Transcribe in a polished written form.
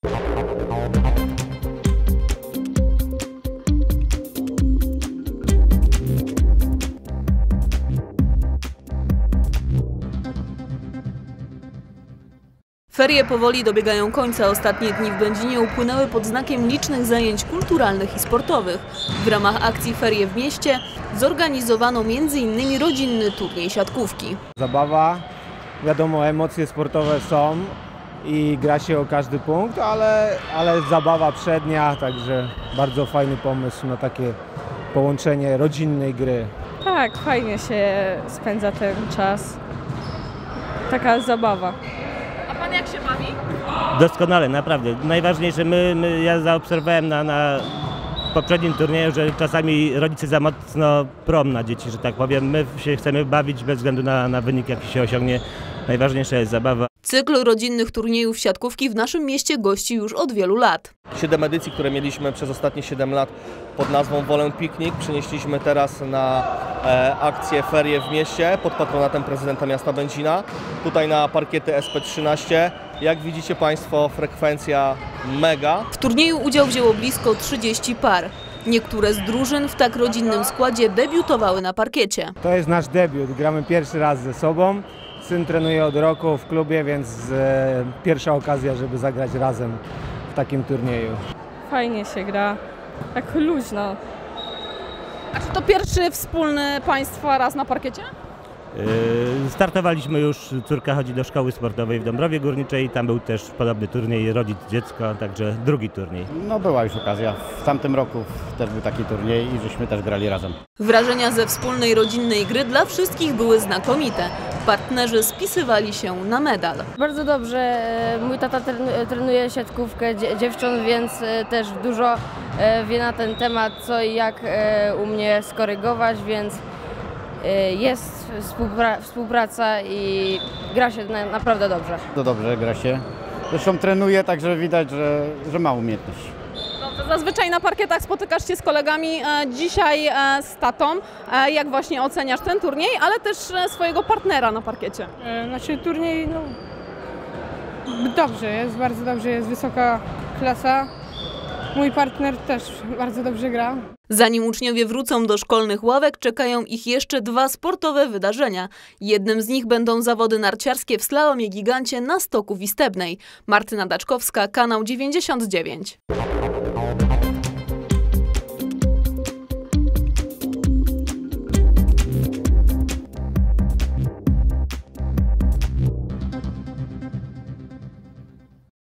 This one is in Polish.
Ferie powoli dobiegają końca. Ostatnie dni w Będzinie upłynęły pod znakiem licznych zajęć kulturalnych i sportowych. W ramach akcji Ferie w mieście zorganizowano m.in. rodzinny turniej siatkówki. Zabawa, wiadomo, emocje sportowe są i gra się o każdy punkt, ale zabawa przednia, także bardzo fajny pomysł na takie połączenie rodzinnej gry. Tak, fajnie się spędza ten czas. Taka zabawa. A pan jak się bawi? Doskonale, naprawdę. Najważniejsze, ja zaobserwowałem na poprzednim turnieju, że czasami rodzice za mocno prom na dzieci, że tak powiem. My się chcemy bawić bez względu na wynik, jaki się osiągnie. Najważniejsza jest zabawa. Cykl rodzinnych turniejów siatkówki w naszym mieście gości już od wielu lat. 7 edycji, które mieliśmy przez ostatnie 7 lat pod nazwą Wolę Piknik, przenieśliśmy teraz na akcję Ferie w mieście pod patronatem prezydenta miasta Będzina. Tutaj na parkiety SP13. Jak widzicie Państwo, frekwencja mega. W turnieju udział wzięło blisko 30 par. Niektóre z drużyn w tak rodzinnym składzie debiutowały na parkiecie. To jest nasz debiut, gramy pierwszy raz ze sobą. Syn trenuje od roku w klubie, więc pierwsza okazja, żeby zagrać razem w takim turnieju. Fajnie się gra, tak luźno. A czy to pierwszy wspólny Państwa raz na parkiecie? Startowaliśmy już, córka chodzi do szkoły sportowej w Dąbrowie Górniczej, tam był też podobny turniej rodzic-dziecko, także drugi turniej. No była już okazja, w tamtym roku też był taki turniej i żeśmy też grali razem. Wrażenia ze wspólnej rodzinnej gry dla wszystkich były znakomite. Partnerzy spisywali się na medal. Bardzo dobrze, mój tata trenuje siatkówkę dziewcząt, więc też dużo wie na ten temat, co i jak u mnie skorygować, więc jest współpraca i gra się naprawdę dobrze. To dobrze gra się. Zresztą trenuje, także widać, że ma umiejętność. Zazwyczaj na parkietach spotykasz się z kolegami, dzisiaj z tatą. Jak właśnie oceniasz ten turniej, ale też swojego partnera na parkiecie? Znaczy turniej, no dobrze jest, bardzo dobrze, jest wysoka klasa. Mój partner też bardzo dobrze gra. Zanim uczniowie wrócą do szkolnych ławek, czekają ich jeszcze 2 sportowe wydarzenia. Jednym z nich będą zawody narciarskie w slalomie gigancie na Stoku Wistebnej. Martyna Daczkowska, kanał 99.